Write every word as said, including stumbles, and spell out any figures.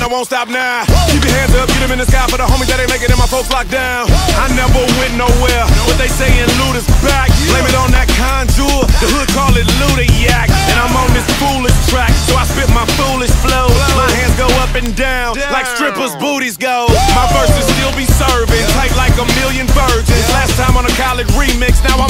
won't stop now. Keep your hands up, get them in the sky for the homies that ain't making it, my folks locked down. I never went nowhere, what they saying loot is back. Blame it on that conjure, the hood call it Ludiac. And I'm on this foolish track, so I spit my foolish flow. My hands go up and down, like strippers' booties go. My verses still be serving, tight like a million virgins. Last time on a college remix, now I'm